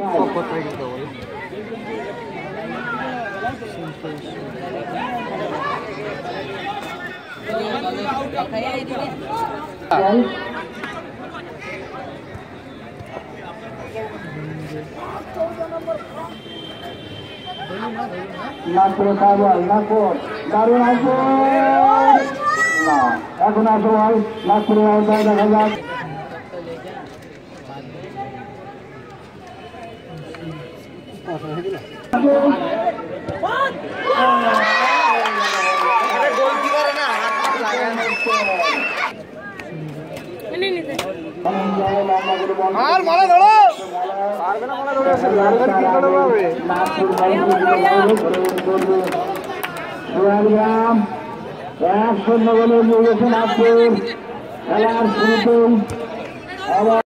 Nagpur kabel, Nagpur, baru Nagpur. Nah, aku Nagpur, Nagpur yang saya dah lihat. আর মালা ধরো Subhashgram 1-0 গোলে এগিয়ে গেছে নাগপুর খেলার শুরুতেই।